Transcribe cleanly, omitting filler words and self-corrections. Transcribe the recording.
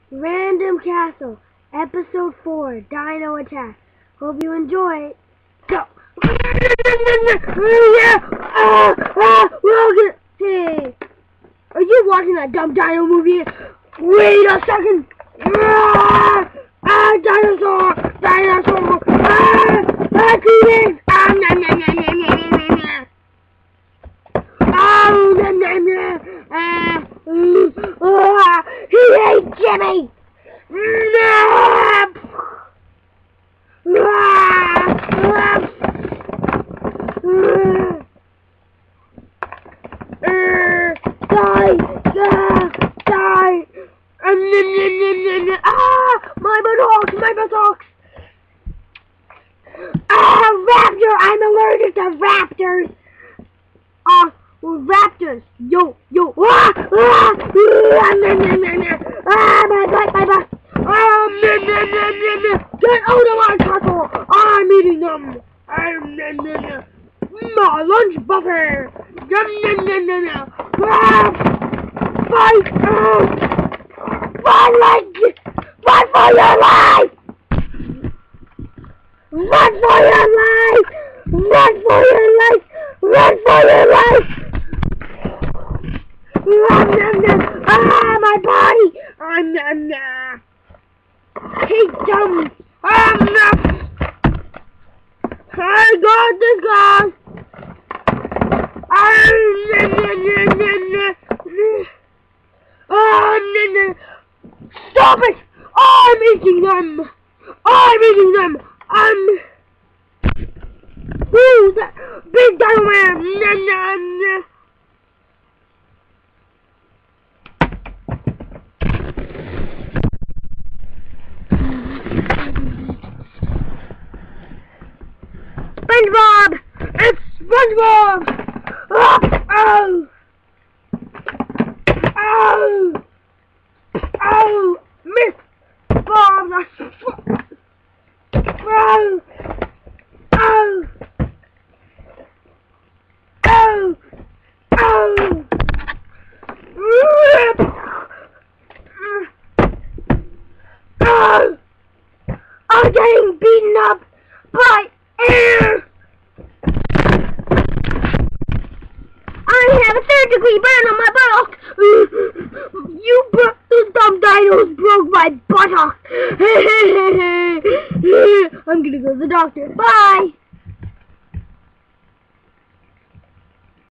Random Castle, Episode 4, Dino Attack. Hope you enjoy it. Go! Hey! Are you watching that dumb dino movie? Wait a second! Dinosaur! Dinosaur! T-Rex! He ate Jimmy! Die! My buttocks! My buttocks! Raptor! I'm allergic to raptors! Raptors! Yo! My butt! Get out of my castle! I'm eating them! My lunch buffet! Fight! Run for your life! Run for your life! Run for your life! Run for your life! My body! Take them! I got this guy! Stop it! I'm eating them! Who's that? Big Dino Man! SpongeBob! It's SpongeBob! Oh! Miss Bob! I'm getting beaten up by air! I have a 3rd-degree burn on my buttock! Those dumb dinos broke my buttock! I'm gonna go to the doctor. Bye!